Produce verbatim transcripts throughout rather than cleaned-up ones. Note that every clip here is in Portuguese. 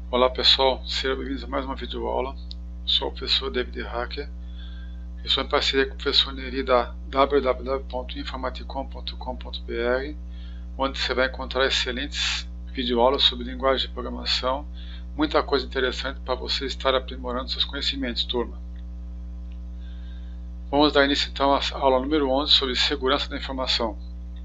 Olá pessoal, sejam bem-vindos a mais uma videoaula. Sou o professor David Hacker. Eu sou em parceria com o professor Neri da w w w ponto informaticom ponto com ponto b r, onde você vai encontrar excelentes videoaulas sobre linguagem de programação, muita coisa interessante para você estar aprimorando seus conhecimentos, turma. Vamos dar início então à aula número onze sobre segurança da informação.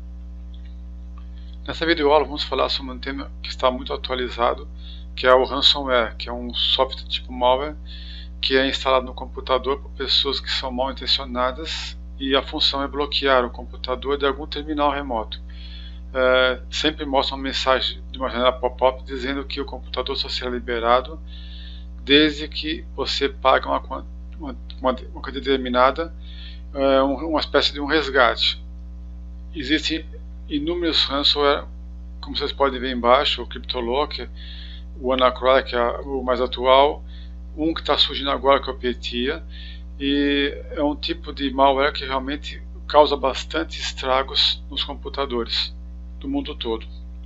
Nessa videoaula vamos falar sobre um tema que está muito atualizado, que é o ransomware, que é um software tipo malware que é instalado no computador por pessoas que são mal intencionadas e a função é bloquear o computador de algum terminal remoto. É, sempre mostra uma mensagem de uma janela pop-up dizendo que o computador só será liberado desde que você pague uma, uma, uma, uma quantia determinada, é, uma espécie de um resgate. Existem inúmeros ransomware, como vocês podem ver embaixo, o CryptoLocker, o WannaCry, que é o mais atual, um que está surgindo agora, que é o Petya, e é um tipo de malware que realmente causa bastante estragos nos computadores do mundo todo.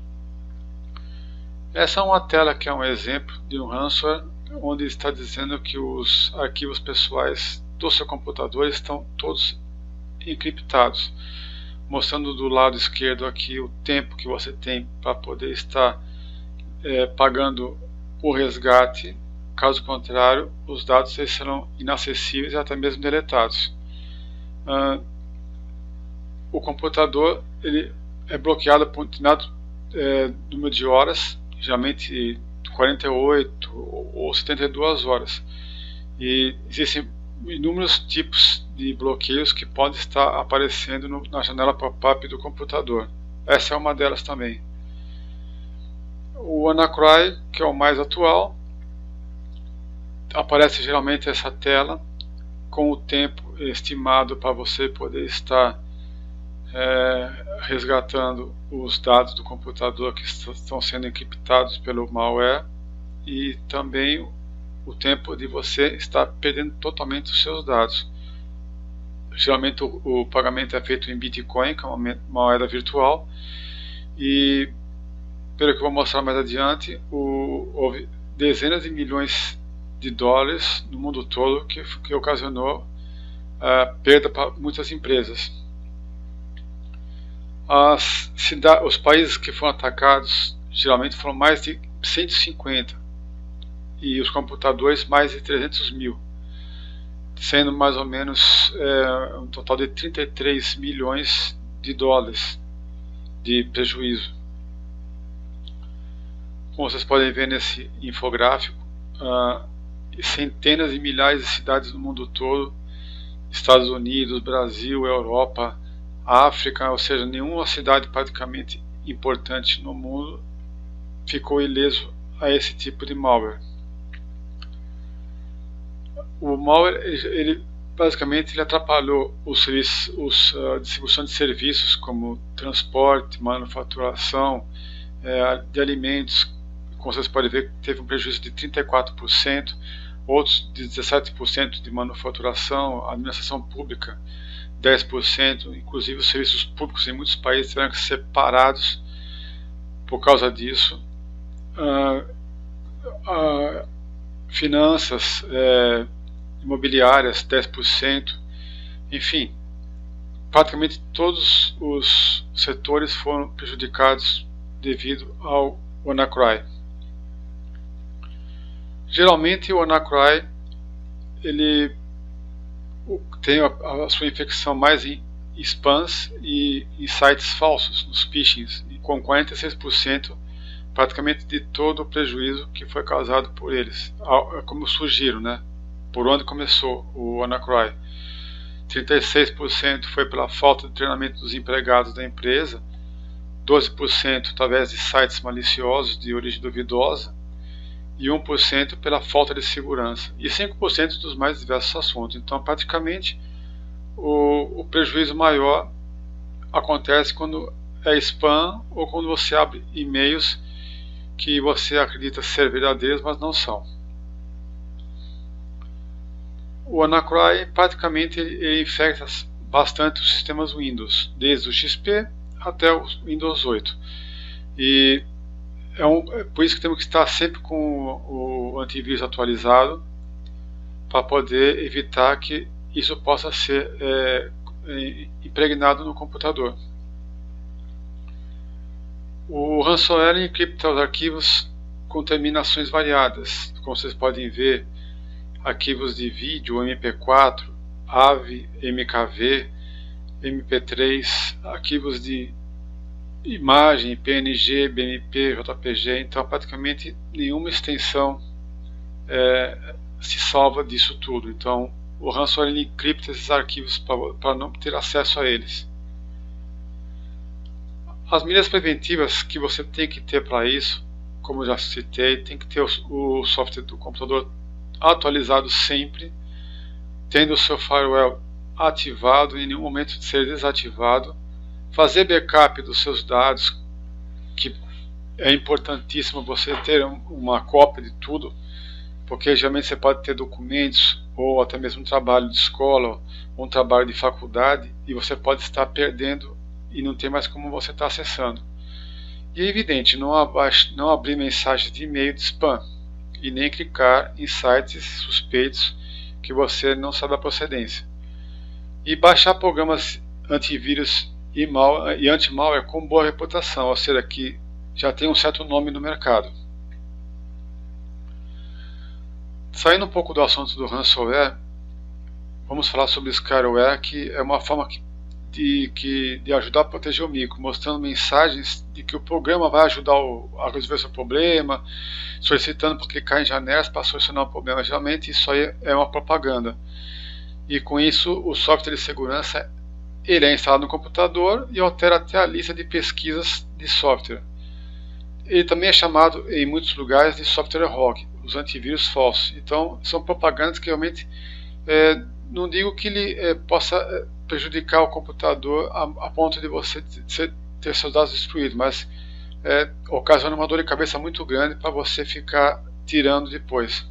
Essa é uma tela que é um exemplo de um ransomware, onde está dizendo que os arquivos pessoais do seu computador estão todos encriptados, mostrando do lado esquerdo aqui o tempo que você tem para poder estar É, pagando o resgate. Caso contrário, os dados serão inacessíveis e até mesmo deletados. Ah, o computador ele é bloqueado por um determinado é, número de horas, geralmente quarenta e oito ou setenta e duas horas. E existem inúmeros tipos de bloqueios que podem estar aparecendo no, na janela pop-up do computador. Essa é uma delas também. O WannaCry, que é o mais atual, aparece geralmente essa tela com o tempo estimado para você poder estar é, resgatando os dados do computador que estão sendo encriptados pelo malware, e também o tempo de você estar perdendo totalmente os seus dados. Geralmente o, o pagamento é feito em Bitcoin, que é uma moeda virtual, e pelo que eu vou mostrar mais adiante, o, houve dezenas de milhões de dólares no mundo todo que, que ocasionou uh, perda para muitas empresas. As cidades, os países que foram atacados geralmente foram mais de cento e cinquenta e os computadores mais de trezentos mil, sendo mais ou menos é, um total de trinta e três milhões de dólares de prejuízo. Como vocês podem ver nesse infográfico, uh, centenas de milhares de cidades no mundo todo, Estados Unidos, Brasil, Europa, África, ou seja, nenhuma cidade praticamente importante no mundo ficou ileso a esse tipo de malware. O malware, ele basicamente ele atrapalhou os serviços, os, a distribuição de serviços como transporte, manufaturação é, de alimentos. Como vocês podem ver, teve um prejuízo de trinta e quatro por cento, outros de dezessete por cento de manufaturação, a administração pública dez por cento, inclusive os serviços públicos em muitos países tiveram que ser parados por causa disso. Ah, ah, finanças, é, imobiliárias dez por cento, enfim, praticamente todos os setores foram prejudicados devido ao WannaCry. Geralmente o WannaCry ele tem a, a sua infecção mais em spams e em sites falsos, nos phishings, e com quarenta e seis por cento praticamente de todo o prejuízo que foi causado por eles, como surgiram, né? Por onde começou o WannaCry. trinta e seis por cento foi pela falta de treinamento dos empregados da empresa, doze por cento através de sites maliciosos de origem duvidosa, e um por cento pela falta de segurança, e cinco por cento dos mais diversos assuntos. Então, praticamente, o, o prejuízo maior acontece quando é spam ou quando você abre e-mails que você acredita ser verdadeiros, mas não são. O WannaCry, praticamente, ele, ele infecta bastante os sistemas Windows, desde o X P até o Windows oito. E é, um, é por isso que temos que estar sempre com o, o antivírus atualizado, para poder evitar que isso possa ser é, impregnado no computador. O ransomware encripta os arquivos com terminações variadas, como vocês podem ver, arquivos de vídeo, M P quatro, A V I, M K V, M P três, arquivos de imagem, P N G, B M P, J P G, então praticamente nenhuma extensão é, se salva disso tudo. Então o ransomware encripta esses arquivos para não ter acesso a eles. As medidas preventivas que você tem que ter para isso, como eu já citei, tem que ter o, o software do computador atualizado sempre, tendo o seu firewall ativado, em nenhum momento de ser desativado, fazer backup dos seus dados, que é importantíssimo você ter uma cópia de tudo, porque geralmente você pode ter documentos ou até mesmo um trabalho de escola ou um trabalho de faculdade e você pode estar perdendo e não tem mais como você estar acessando. E é evidente, não, abaixe, não abrir mensagens de e-mail de spam e nem clicar em sites suspeitos que você não sabe a procedência. E baixar programas antivírus e, mal, e anti-malware com boa reputação, ou seja, que já tem um certo nome no mercado. Saindo um pouco do assunto do ransomware, vamos falar sobre scareware, que é uma forma que De, que, de ajudar a proteger o micro, mostrando mensagens de que o programa vai ajudar o, a resolver seu problema, solicitando para clicar em janelas para solucionar o problema. Geralmente isso aí é uma propaganda. E com isso o software de segurança ele é instalado no computador e altera até a lista de pesquisas de software. Ele também é chamado em muitos lugares de software rogue, os antivírus falsos. Então são propagandas que realmente é, não digo que ele é, possa é, prejudicar o computador a, a ponto de você ter, ter seus dados destruídos, mas é, ocasiona uma dor de cabeça muito grande para você ficar tirando depois.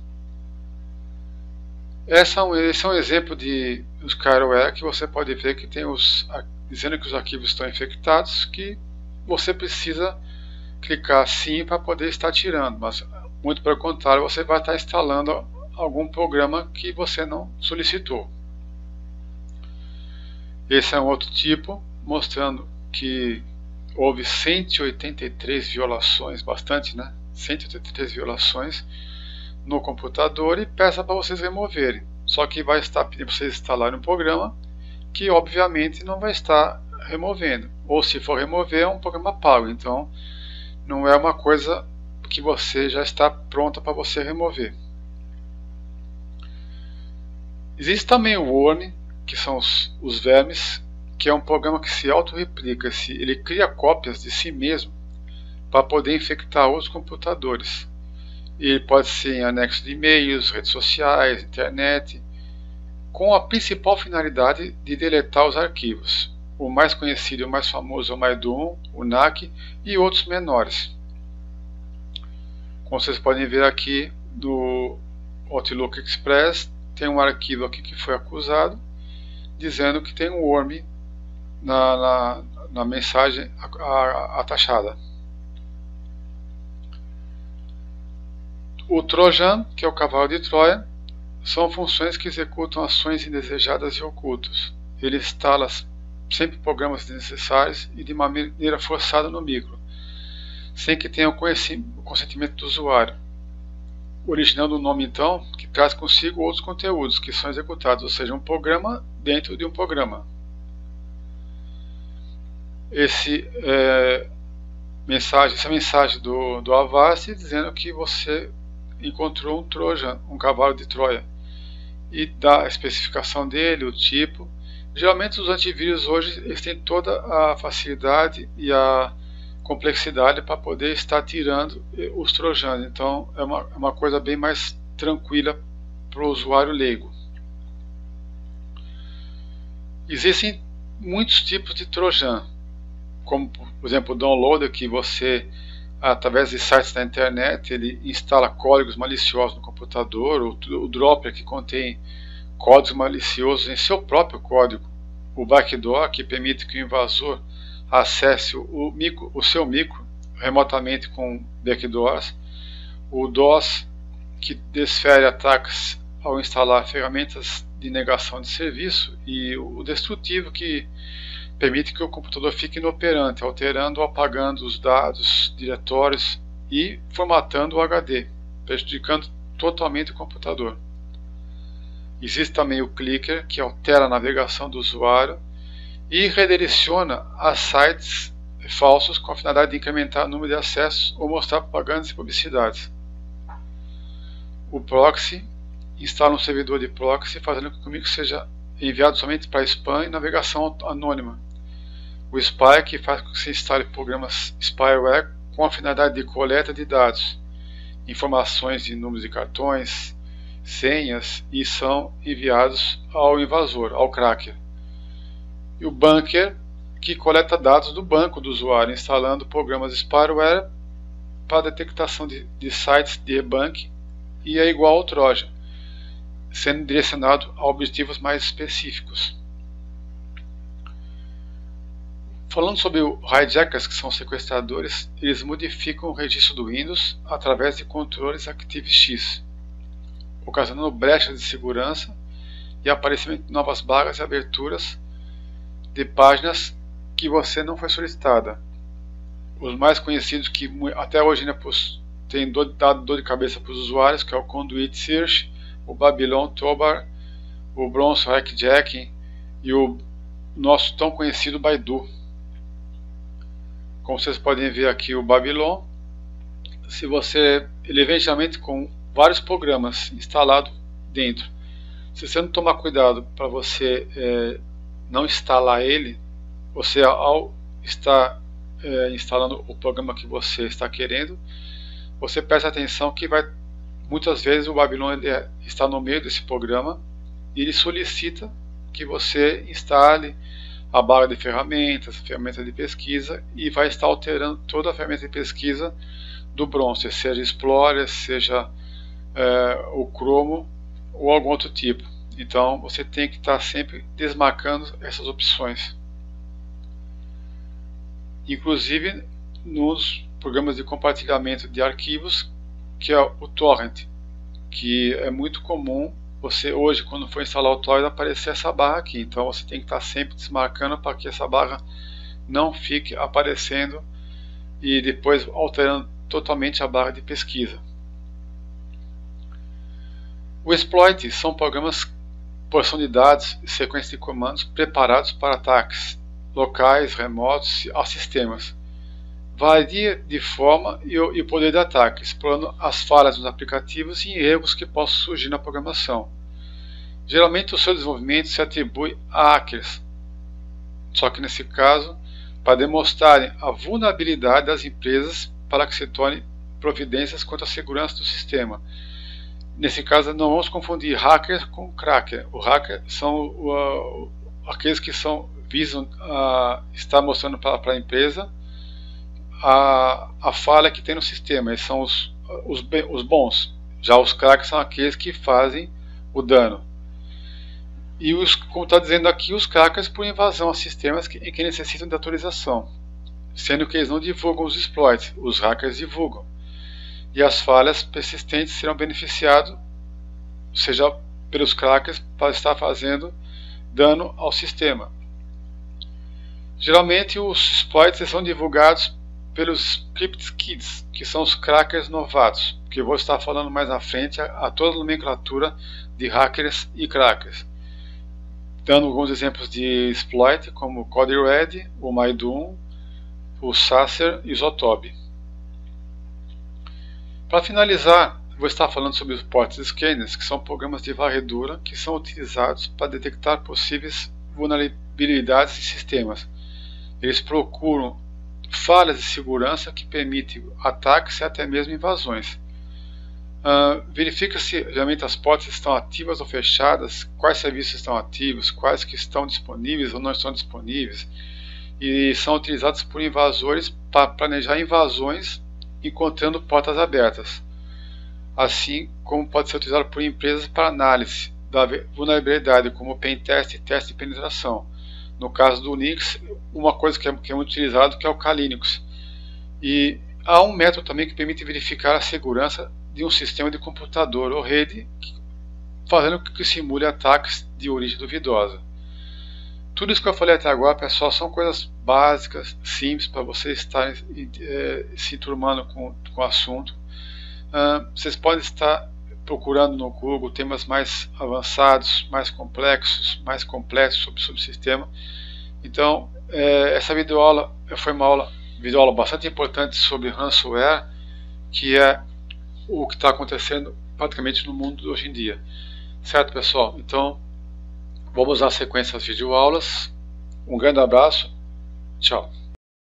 Essa, esse é um exemplo de scareware que você pode ver que tem os dizendo que os arquivos estão infectados, que você precisa clicar sim para poder estar tirando, mas muito pelo contrário, você vai estar instalando algum programa que você não solicitou. Esse é um outro tipo, mostrando que houve cento e oitenta e três violações, bastante, né? cento e oitenta e três violações no computador e peça para vocês removerem. Só que vai estar pedindo para vocês instalarem um programa que obviamente não vai estar removendo. Ou se for remover é um programa pago, então não é uma coisa que você já está pronta para você remover. Existe também o Worm, que são os, os vermes, que é um programa que se auto-replica, se ele cria cópias de si mesmo para poder infectar outros computadores. E ele pode ser em anexo de e-mails, redes sociais, internet, com a principal finalidade de deletar os arquivos. O mais conhecido e o mais famoso é o MyDoom, o N A C e outros menores. Como vocês podem ver aqui no Outlook Express, tem um arquivo aqui que foi acusado, dizendo que tem um worm na, na, na mensagem atachada. O Trojan, que é o cavalo de Troia, são funções que executam ações indesejadas e ocultas. Ele instala sempre programas desnecessários e de maneira forçada no micro, sem que tenha o consentimento do usuário, originando o nome então que traz consigo outros conteúdos que são executados, ou seja, um programa dentro de um programa. Esse, é, mensagem, essa mensagem do, do Avast dizendo que você encontrou um Trojan, um cavalo de Troia, e dá a especificação dele, o tipo. Geralmente os antivírus hoje eles têm toda a facilidade e a complexidade para poder estar tirando os trojanos, então é uma, é uma coisa bem mais tranquila para o usuário leigo. Existem muitos tipos de trojan, como por exemplo o downloader, que você através de sites da internet ele instala códigos maliciosos no computador, o, o dropper que contém códigos maliciosos em seu próprio código, o backdoor que permite que o invasor acesse o, micro, o seu micro remotamente com backdoors, o DOS, que desfere ataques ao instalar ferramentas de negação de serviço, e o destrutivo, que permite que o computador fique inoperante, alterando ou apagando os dados, diretórios e formatando o H D, prejudicando totalmente o computador. Existe também o clicker, que altera a navegação do usuário e redireciona a sites falsos com a finalidade de incrementar o número de acessos ou mostrar propagandas e publicidades. O proxy instala um servidor de proxy, fazendo com que o commit seja enviado somente para spam e navegação anônima. O spy, que faz com que se instale programas spyware com a finalidade de coleta de dados, informações de números de cartões, senhas, e são enviados ao invasor, ao cracker. E o bunker, que coleta dados do banco do usuário, instalando programas spyware para detectação de, de sites de debunk, e é igual ao Trojan, sendo direcionado a objetivos mais específicos. Falando sobre o hijackers, que são sequestradores, eles modificam o registro do Windows através de controles ActiveX, ocasionando brechas de segurança e aparecimento de novas barras e aberturas de páginas que você não foi solicitada. Os mais conhecidos, que até hoje ainda tem dado dor de cabeça para os usuários, que é o Conduit Search, o Babylon Tobar, o Bronze Hackjacking e o nosso tão conhecido Baidu. Como vocês podem ver aqui, o Babylon, se você, ele vem geralmente com vários programas instalados dentro. Se você não tomar cuidado para você é, não instalar ele, você, ao estar é, instalando o programa que você está querendo, você presta atenção que vai, muitas vezes o Babylon ele é, está no meio desse programa e ele solicita que você instale a barra de ferramentas, a ferramenta de pesquisa, e vai estar alterando toda a ferramenta de pesquisa do Bronze, seja Explorer, seja é, o Chrome ou algum outro tipo. Então você tem que estar sempre desmarcando essas opções. Inclusive nos programas de compartilhamento de arquivos, que é o Torrent, que é muito comum você hoje, quando for instalar o Torrent, aparecer essa barra aqui. Então você tem que estar sempre desmarcando para que essa barra não fique aparecendo e depois alterando totalmente a barra de pesquisa. O exploit são programas, porção de dados e sequência de comandos preparados para ataques locais, remotos, a sistemas. Varia de forma e o poder de ataque, explorando as falhas dos aplicativos e erros que possam surgir na programação. Geralmente o seu desenvolvimento se atribui a hackers, só que nesse caso, para demonstrarem a vulnerabilidade das empresas para que se tornem providências contra a segurança do sistema. Nesse caso, não vamos confundir hacker com cracker. O hacker são uh, aqueles que são, visam uh, estar mostrando para a empresa a, a falha que tem no sistema. Esses são os, os, os bons. Já os crackers são aqueles que fazem o dano. E os, como está dizendo aqui, os crackers por invasão a sistemas que, que necessitam de autorização, sendo que eles não divulgam os exploits, os hackers divulgam. E as falhas persistentes serão beneficiados, seja pelos crackers, para estar fazendo dano ao sistema. Geralmente os exploits são divulgados pelos script kids, que são os crackers novatos, que eu vou estar falando mais na frente a, a toda a nomenclatura de hackers e crackers, dando alguns exemplos de exploit como o CodeRed, o MyDoom, o Sacer e o Zotob. Para finalizar, vou estar falando sobre os port scanners, que são programas de varredura que são utilizados para detectar possíveis vulnerabilidades em sistemas. Eles procuram falhas de segurança que permitem ataques e até mesmo invasões. Uh, Verifica-se realmente as portas estão ativas ou fechadas, quais serviços estão ativos, quais que estão disponíveis ou não estão disponíveis, e são utilizados por invasores para planejar invasões encontrando portas abertas, assim como pode ser utilizado por empresas para análise da vulnerabilidade, como pentest e teste de penetração. No caso do Unix, uma coisa que é, que é muito utilizado que é o Klinux, e há um método também que permite verificar a segurança de um sistema de computador ou rede, fazendo com que simule ataques de origem duvidosa. Tudo isso que eu falei até agora, pessoal, são coisas básicas, simples, para vocês estarem é, se enturmando com, com o assunto. Uh, vocês podem estar procurando no Google temas mais avançados, mais complexos, mais complexos sobre o subsistema. Então, é, essa videoaula foi uma aula, videoaula bastante importante sobre ransomware, que é o que está acontecendo praticamente no mundo hoje em dia. Certo, pessoal? Então, vamos à sequência das videoaulas. Um grande abraço. Tchau.